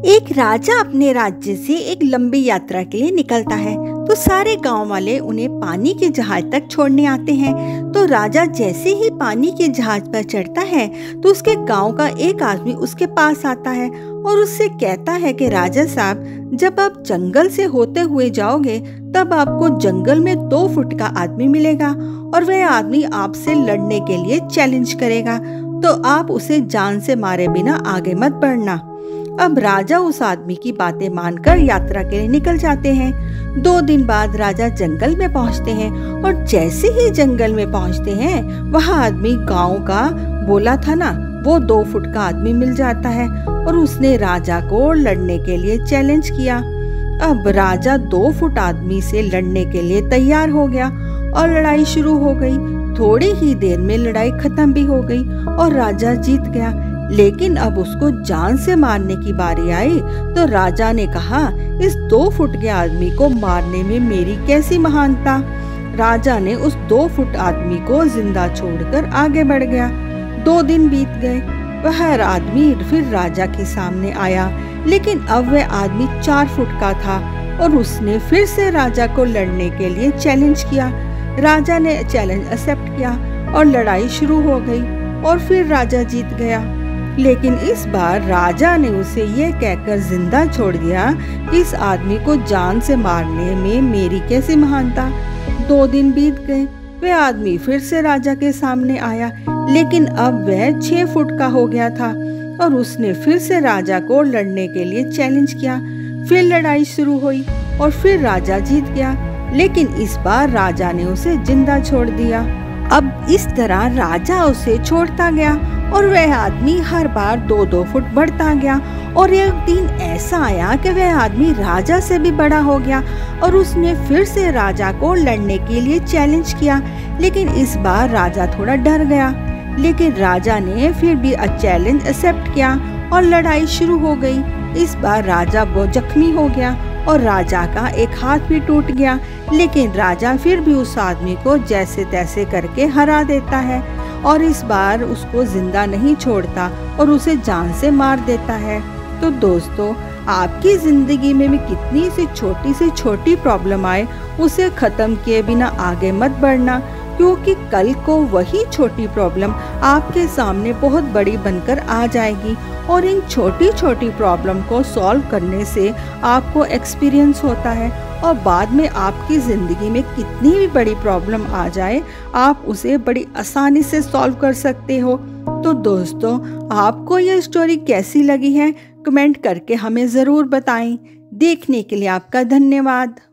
एक राजा अपने राज्य से एक लंबी यात्रा के लिए निकलता है। तो सारे गांव वाले उन्हें पानी के जहाज तक छोड़ने आते हैं। तो राजा जैसे ही पानी के जहाज पर चढ़ता है तो उसके गांव का एक आदमी उसके पास आता है और उससे कहता है कि राजा साहब, जब आप जंगल से होते हुए जाओगे तब आपको जंगल में 2 फुट का आदमी मिलेगा और वह आदमी आपसे लड़ने के लिए चैलेंज करेगा, तो आप उसे जान से मारे बिना आगे मत बढ़ना। अब राजा उस आदमी की बातें मानकर यात्रा के लिए निकल जाते हैं। 2 दिन बाद राजा जंगल में पहुंचते हैं और जैसे ही जंगल में पहुंचते हैं वह आदमी गांव का बोला था ना, वो 2 फुट का आदमी मिल जाता है और उसने राजा को लड़ने के लिए चैलेंज किया। अब राजा 2 फुट आदमी से लड़ने के लिए तैयार हो गया और लड़ाई शुरू हो गई। थोड़ी ही देर में लड़ाई खत्म भी हो गई और राजा जीत गया। लेकिन अब उसको जान से मारने की बारी आई तो राजा ने कहा, इस 2 फुट के आदमी को मारने में मेरी कैसी महानता। राजा ने उस 2 फुट आदमी को जिंदा छोड़कर आगे बढ़ गया। 2 दिन बीत गए। वह आदमी फिर राजा के सामने आया, लेकिन अब वह आदमी 4 फुट का था और उसने फिर से राजा को लड़ने के लिए चैलेंज किया। राजा ने चैलेंज एक्सेप्ट किया और लड़ाई शुरू हो गई और फिर राजा जीत गया। लेकिन इस बार राजा ने उसे यह कहकर जिंदा छोड़ दिया कि इस आदमी को जान से मारने में मेरी कैसी महानता। 2 दिन बीत गए। वह आदमी फिर से राजा के सामने आया, लेकिन अब वह 6 फुट का हो गया था और उसने फिर से राजा को लड़ने के लिए चैलेंज किया। फिर लड़ाई शुरू हुई और फिर राजा जीत गया, लेकिन इस बार राजा ने उसे जिंदा छोड़ दिया। अब इस तरह राजा उसे छोड़ता गया और वह आदमी हर बार 2-2 फुट बढ़ता गया और एक दिन ऐसा आया कि वह आदमी राजा से भी बड़ा हो गया और उसने फिर से राजा को लड़ने के लिए चैलेंज किया। लेकिन इस बार राजा थोड़ा डर गया, लेकिन राजा ने फिर भी चैलेंज एक्सेप्ट किया और लड़ाई शुरू हो गई। इस बार राजा बहुत जख्मी हो गया और राजा का एक हाथ भी टूट गया, लेकिन राजा फिर भी उस आदमी को जैसे तैसे करके हरा देता है और इस बार उसको जिंदा नहीं छोड़ता और उसे जान से मार देता है। तो दोस्तों, आपकी जिंदगी में भी कितनी से छोटी प्रॉब्लम आए उसे खत्म किए बिना आगे मत बढ़ना, क्योंकि कल को वही छोटी प्रॉब्लम आपके सामने बहुत बड़ी बनकर आ जाएगी और इन छोटी प्रॉब्लम को सॉल्व करने से आपको एक्सपीरियंस होता है और बाद में आपकी ज़िंदगी में कितनी भी बड़ी प्रॉब्लम आ जाए आप उसे बड़ी आसानी से सॉल्व कर सकते हो। तो दोस्तों, आपको ये स्टोरी कैसी लगी है कमेंट करके हमें ज़रूर बताएं। देखने के लिए आपका धन्यवाद।